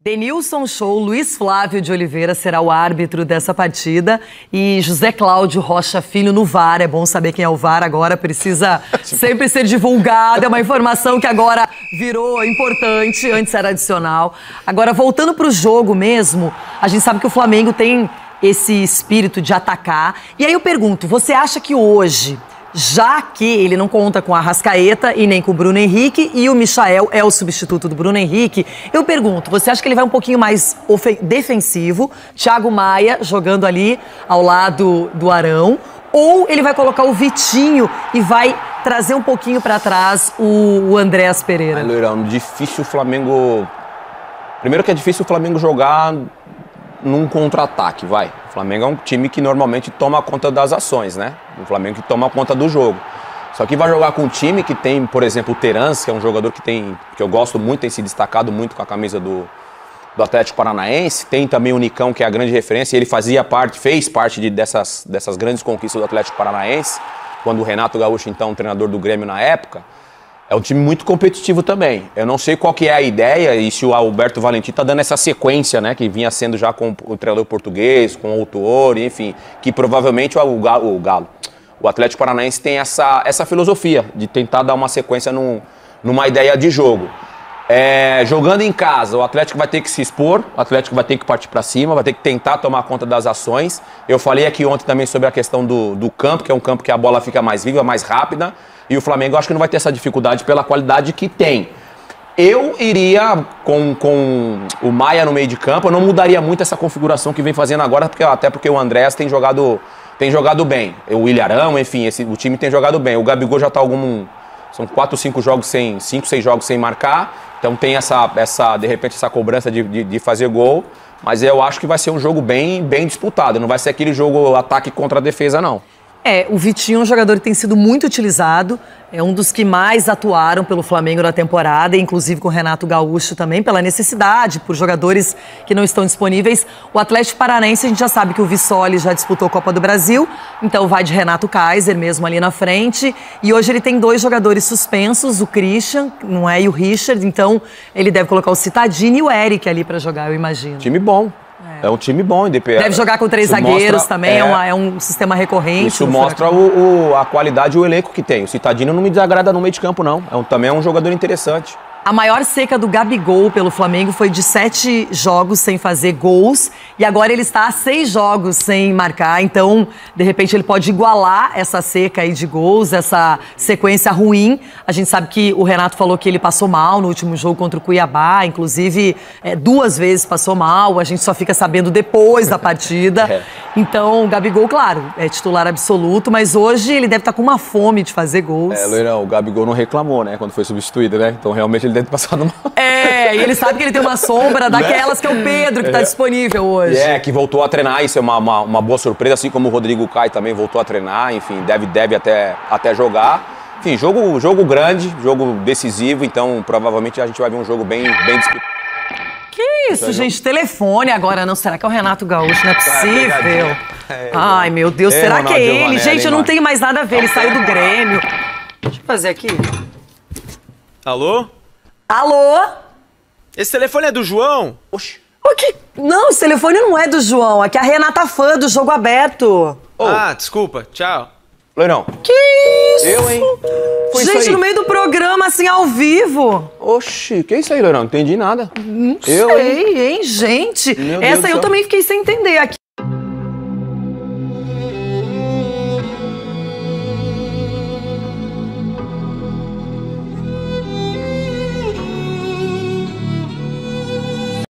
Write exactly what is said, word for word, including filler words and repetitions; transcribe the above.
Denilson Show, Luiz Flávio de Oliveira será o árbitro dessa partida e José Cláudio Rocha Filho no V A R. É bom saber quem é o V A R agora, precisa sempre ser divulgado. É uma informação que agora virou importante, antes era adicional. Agora, voltando para o jogo mesmo, a gente sabe que o Flamengo tem esse espírito de atacar. E aí eu pergunto, você acha que hoje, já que ele não conta com a Arrascaeta e nem com o Bruno Henrique, e o Michael é o substituto do Bruno Henrique, eu pergunto, você acha que ele vai um pouquinho mais defensivo, Thiago Maia jogando ali ao lado do Arão, ou ele vai colocar o Vitinho e vai trazer um pouquinho para trás o, o Andréas Pereira? Ai, Loirão, difícil o Flamengo... Primeiro que é difícil o Flamengo jogar num contra-ataque, vai. O Flamengo é um time que normalmente toma conta das ações, né? O Flamengo que toma conta do jogo. Só que vai jogar com um time que tem, por exemplo, o Terans, que é um jogador que tem, que eu gosto muito, tem se destacado muito com a camisa do, do Atlético Paranaense. Tem também o Nicão, que é a grande referência. Ele fazia parte, fez parte de, dessas, dessas grandes conquistas do Atlético Paranaense, quando o Renato Gaúcho, então, treinador do Grêmio na época. É um time muito competitivo também. Eu não sei qual que é a ideia e se o Alberto Valentim está dando essa sequência, né, que vinha sendo já com o treinador português, com o autor, enfim, que provavelmente o Galo, o, Galo, o Atlético Paranaense tem essa, essa filosofia de tentar dar uma sequência num, numa ideia de jogo. É, jogando em casa, o Atlético vai ter que se expor, o Atlético vai ter que partir para cima, vai ter que tentar tomar conta das ações. Eu falei aqui ontem também sobre a questão do, do campo, que é um campo que a bola fica mais viva, mais rápida. E o Flamengo, eu acho que não vai ter essa dificuldade pela qualidade que tem. Eu iria com, com o Maia no meio de campo, eu não mudaria muito essa configuração que vem fazendo agora, porque, até porque o Andréas tem jogado, tem jogado bem. O Ilharão, enfim, esse, o time tem jogado bem. O Gabigol já está algum... São quatro, cinco jogos sem... Cinco, seis jogos sem marcar. Então tem essa, essa de repente, essa cobrança de, de, de fazer gol. Mas eu acho que vai ser um jogo bem, bem disputado. Não vai ser aquele jogo ataque contra a defesa, não. É, o Vitinho é um jogador que tem sido muito utilizado, é um dos que mais atuaram pelo Flamengo na temporada, inclusive com o Renato Gaúcho também, pela necessidade, por jogadores que não estão disponíveis. O Atlético Paranaense, a gente já sabe que o Vissoli já disputou a Copa do Brasil, então vai de Renato Kaiser mesmo ali na frente. E hoje ele tem dois jogadores suspensos, o Christian, não é, e o Richard, então ele deve colocar o Cittadini e o Eric ali para jogar, eu imagino. Time bom. É um time bom, independente. Deve jogar com três isso zagueiros mostra, também, é, é, uma, é um sistema recorrente. Isso mostra o, o, a qualidade e o elenco que tem. O Cittadino não me desagrada no meio de campo, não. É um, também é um jogador interessante. A maior seca do Gabigol pelo Flamengo foi de sete jogos sem fazer gols. E agora ele está a seis jogos sem marcar. Então, de repente, ele pode igualar essa seca aí de gols, essa sequência ruim. A gente sabe que o Renato falou que ele passou mal no último jogo contra o Cuiabá. Inclusive, é, duas vezes passou mal. A gente só fica sabendo depois da partida. É. Então, o Gabigol, claro, é titular absoluto. Mas hoje ele deve estar com uma fome de fazer gols. É, Loirão, o Gabigol não reclamou, né? Quando foi substituído, né? Então, realmente, ele deve ter passado mal. É, e ele sabe que ele tem uma sombra daquelas que é o Pedro, que está é. disponível hoje. É, que voltou a treinar, isso é uma, uma, uma boa surpresa, assim como o Rodrigo Caio também voltou a treinar, enfim, deve, deve até, até jogar. Enfim, jogo, jogo grande, jogo decisivo, então provavelmente a gente vai ver um jogo bem, bem disputado. Que isso, então, gente, telefone agora, não, será que é o Renato Gaúcho? Não é possível. É, Ai, meu Deus, é, será Ronaldo que é ele? Giovanelli, gente, eu não tenho mais nada a ver, ele saiu do Grêmio. Deixa eu fazer aqui. Alô? Alô? Esse telefone é do João? Oxi. O que? Não, esse telefone não é do João. Aqui é a Renata Fã, do Jogo Aberto. Oh. Ah, desculpa. Tchau. Loirão. Que isso? Eu, hein? Foi Gente, isso aí. No meio do programa, assim, ao vivo. Oxi, que isso aí, Loirão? Não entendi nada. Não eu, sei, hein, hein gente? Meu Essa Deus eu também fiquei sem entender aqui.